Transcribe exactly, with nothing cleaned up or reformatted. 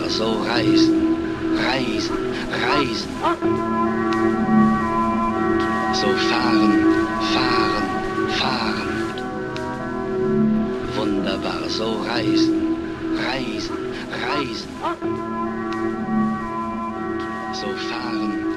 so reisen, reisen, reisen. So fahren, fahren, fahren. Wunderbar, so reisen, reisen, reisen. So fahren,